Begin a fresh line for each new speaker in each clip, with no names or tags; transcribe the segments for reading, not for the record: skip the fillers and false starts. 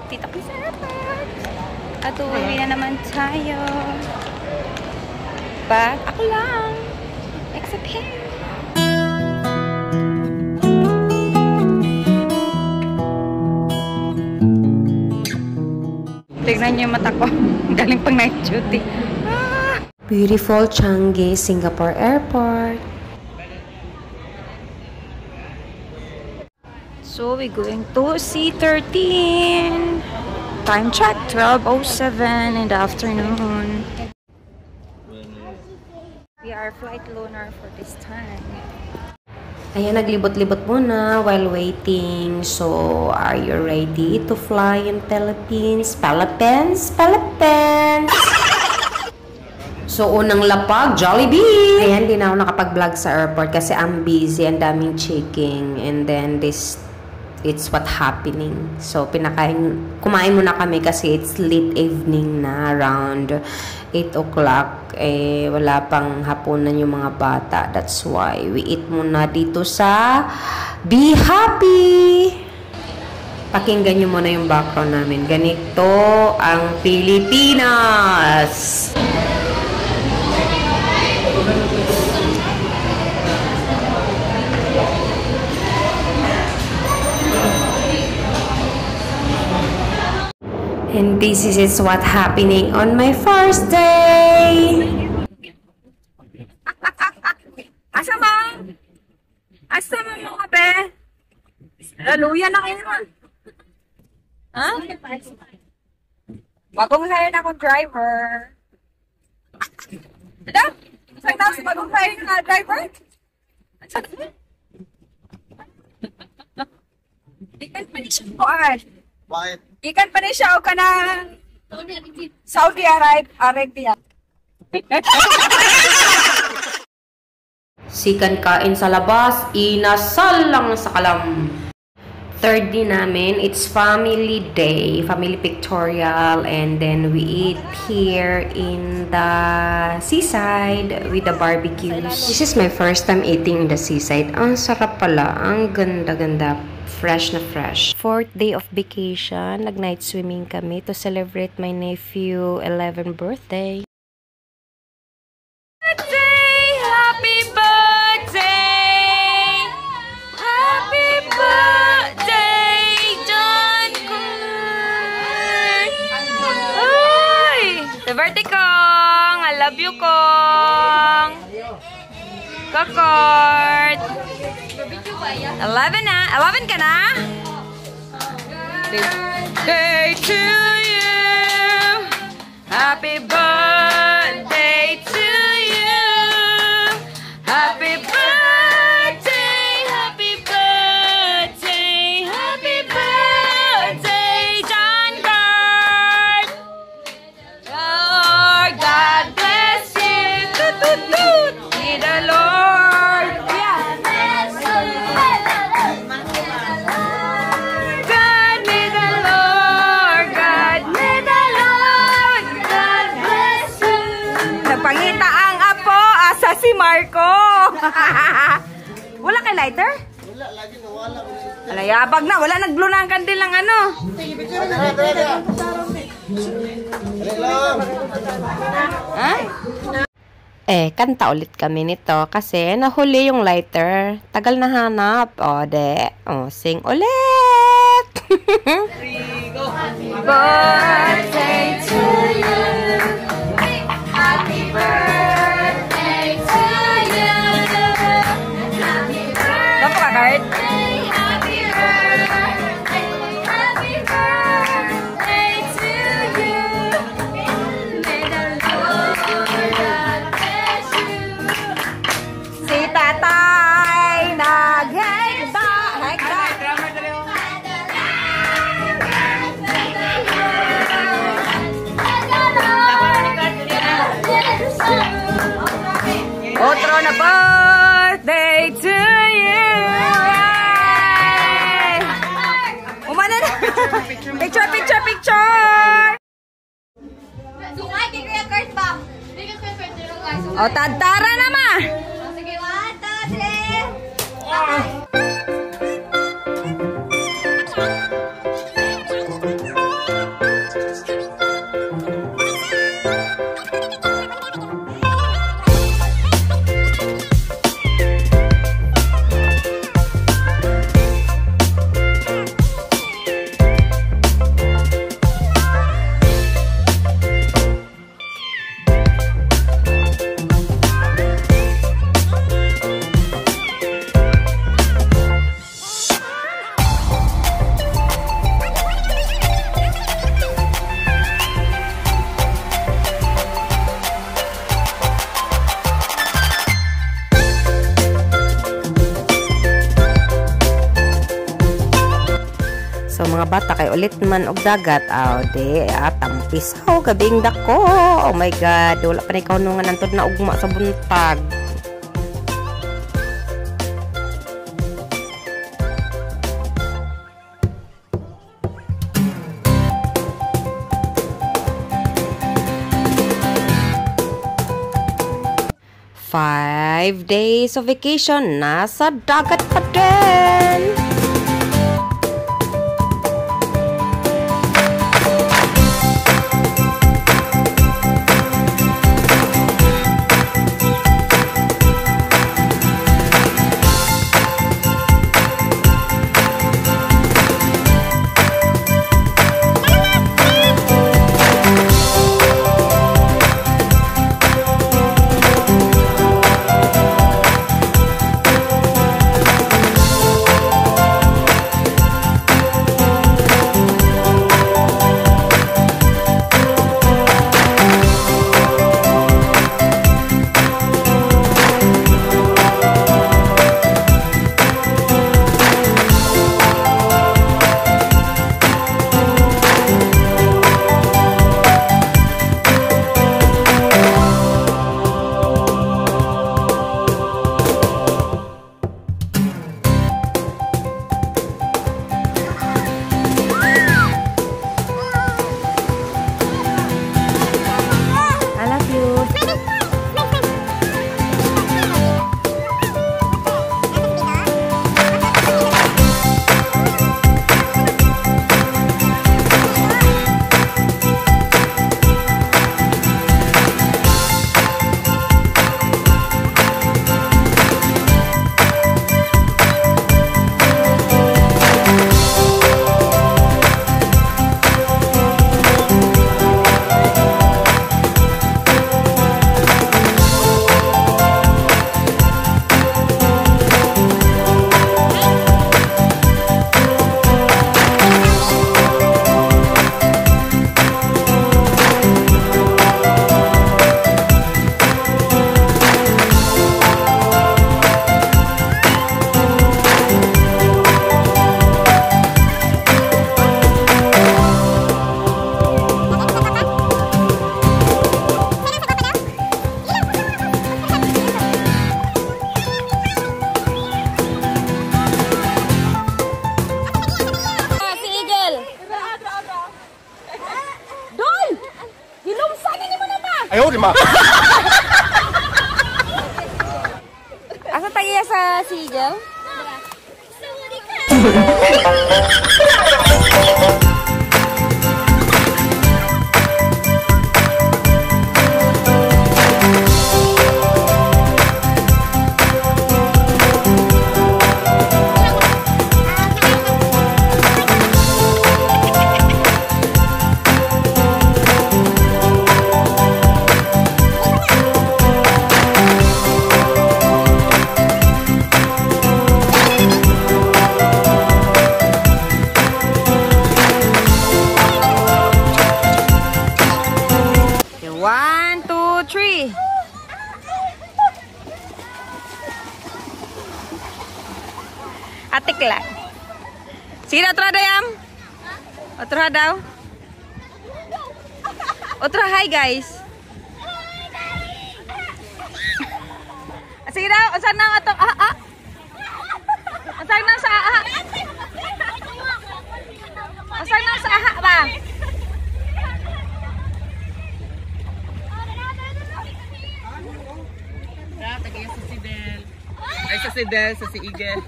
Tita ko sa airport. At uuwi na naman tayo. But ako lang. Except him. Tignan niyo yung mata ko. Galing pang night duty.
Beautiful Changi, Singapore Airport.
So, we're going to C13. Time check, 12:07 in the afternoon. We are flight loaner for this time.
Ayan, naglibot-libot muna while waiting. So, are you ready to fly in Philippines? Philippines? Philippines! So, unang lapag, Jollibee! Ayan, di na ako nakapag-vlog sa airport kasi I'm busy, ang daming checking. And then, it's what happening. So, kumain muna kami kasi it's late evening na, around 8 o'clock. Eh, wala pang hapunan yung mga bata. That's why we eat muna dito sa Be Happy! Pakinggan nyo muna yung background namin. Ganito ang Pilipinas! And this is what happening on my first day.
Asa ba? Asa ba mo kape? Laluyan na kayo naman. Ha? Bagong hire na akong driver. Ano? Saan na sa bagong hire na driver? Ikan pa ni siya kuan.
Bakit?
Ikan pa ni siya o ka na Saudi Arabia.
Sikan kain sa labas, inasal lang sa kalam. Third day namin, it's family day, family pictorial, and then we eat here in the seaside with the barbecues. This is my first time eating in the seaside. Ang sarap pala, ang ganda-ganda. Fresh na fresh. Fourth day of vacation, nag-night swimming kami to celebrate my nephew 11th birthday.
Happy birthday! Happy birthday, John Kurt! Ay! The birthday Kong! I love you, Kong! Kurt! 11 na? 11 ka na? Birthday to you! Happy birthday to you! Happy birthday! Happy birthday! Happy birthday, John Gard! Lord, God bless you! Toot, toot, toot! May the Lord! Yeah! God, may the Lord! God, may the Lord! God bless you! Nagpangita ang apo, asa si Marco! Wala kay lighter?
Wala, lagi nawala.
Alayabag na, wala nag-blow na ang kandil ng ano. Ha?
Kanta ulit kami nito kasi nahuli yung lighter. Tagal na hanap. O, sing ulit!
Birthday to you. Happy birthday to you. Happy birthday. Dapat ka, Kurt? Happy birthday. Happy birthday to you. May the Lord God bless you. Si tatay naghegda. Otro na birthday to you. Umana na. Picture, picture, picture.
Sukay, kay Kuya Kurt ba?
O, tadtara na ma.
Sige, 1, 2, 3.
So mga bata kay ulit man og dagat aw di atang pisaw gabing dako. Oh my god, wala pa ni kaunungan antod na ugma sa buntag. Five days of vacation, nasa dagat pa din.
Ayaw, di ma.
Asa tayo sa Seagull? One, two, three. Atik lah. Sige, otra dayam. Otra daw. Otra hi guys. Sige daw, saan nang atong Saan nang sa Saan nang sa ba?
Tagay sa si Del. Ay, sa si Del, sa si Igel.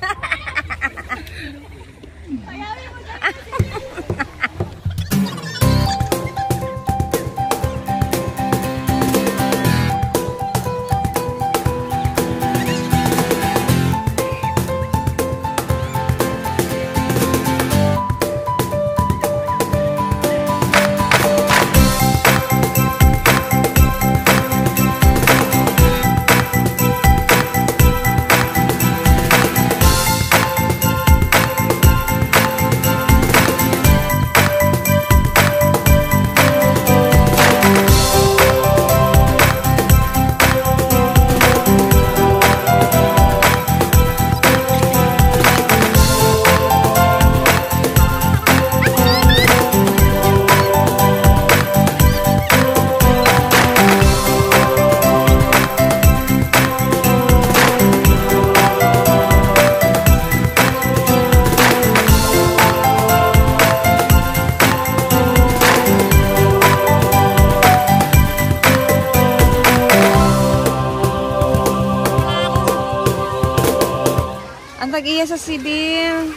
nag-iya sa Sibil.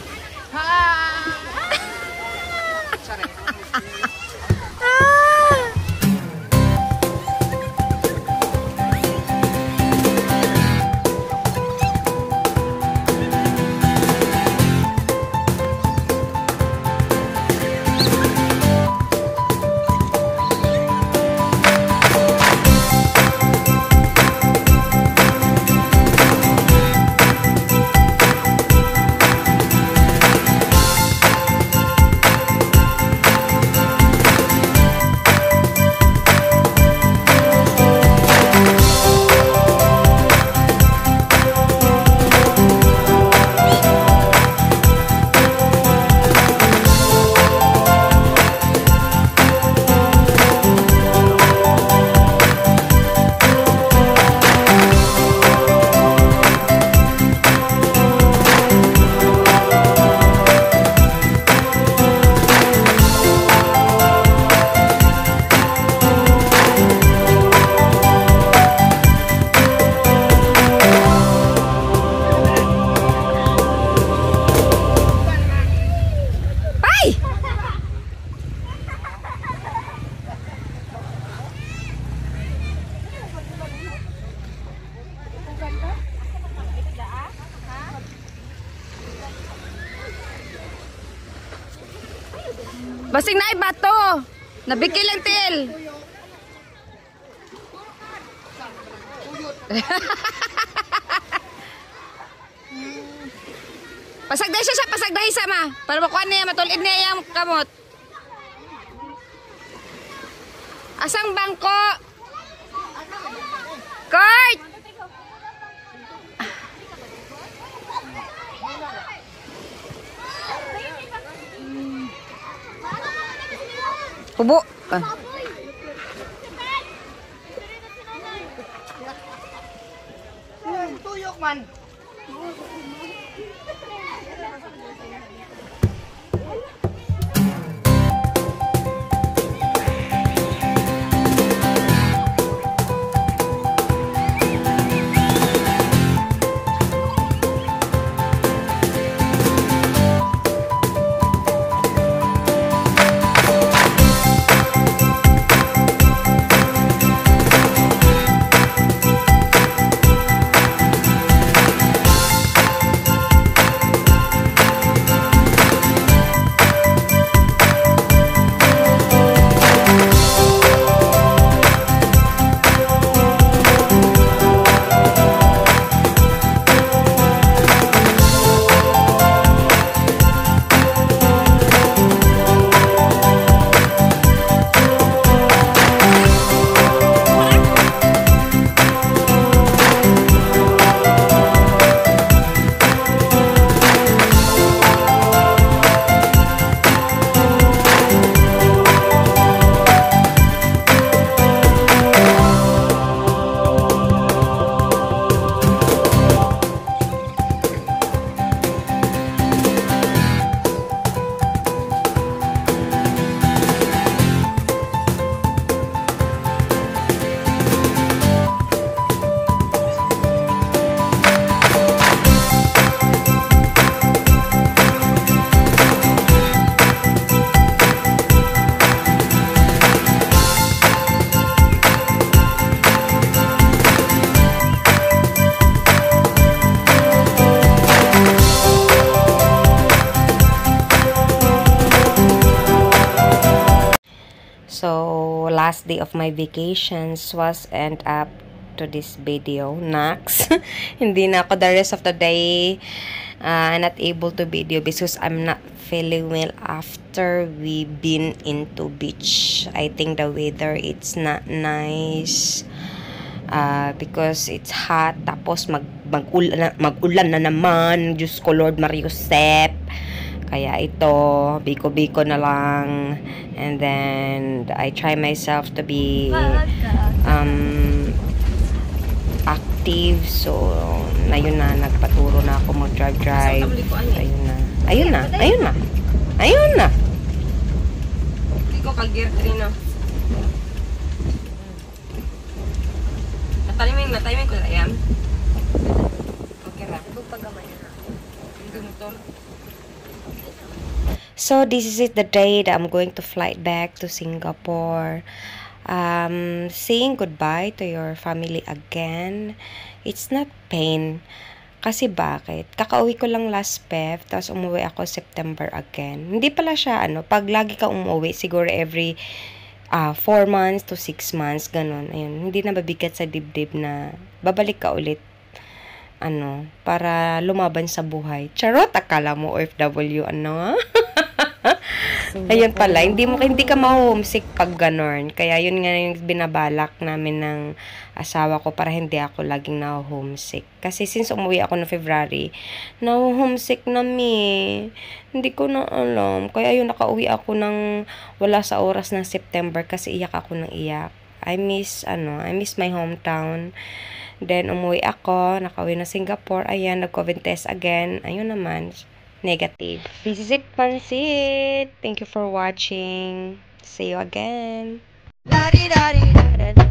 Basing na bato. Nabikil ang til. Pasagday siya, pasagday sama. Para makuha niya, matulid niya yung kamot. Asang bangko? Kurt! Hubo.
Tuyok man.
So, last day of my vacations was end up to this video. Next, hindi na ako the rest of the day not able to video because I'm not feeling well after we been into beach. I think the weather it's not nice because it's hot. Tapos mag-ulan na naman. Diyos ko Lord Mariusep. Kaya ito, biko-biko na lang. And then, I try myself to be active. So, ayun na, nagpaturo na ako mag-drive. Ayun na. Ayun na. Ayun na. Ayun na.
Hindi ko kag-gear 3 na. Natiming ko na yan. Okay na. Ito pag-gamay na.
So, this is it, the day that I'm going to fly back to Singapore. Saying goodbye to your family again, it's not pain. Kasi bakit? Kakauwi ko lang last Feb, tapos umuwi ako September again. Hindi pala siya, pag lagi ka umuwi, siguro every 4 months to 6 months, ganun. Ayun, hindi na mabigat sa dibdib na babalik ka ulit, para lumaban sa buhay. Charot, akala mo OFW, Ayun pala, hindi ka ma-homesick pag ganon. Kaya yun nga yung binabalak namin ng asawa ko para hindi ako laging na-homesick. Kasi since umuwi ako no February, na-homesick na Hindi ko na alam. Kaya yun, nakauwi ako ng wala sa oras ng September kasi iyak ako ng iyak. I miss my hometown. Then, umuwi ako, nakauwi na Singapore. Ayan, nag-COVID test again. Ayun naman, negative. This is it, Pansit. Thank you for watching. See you again.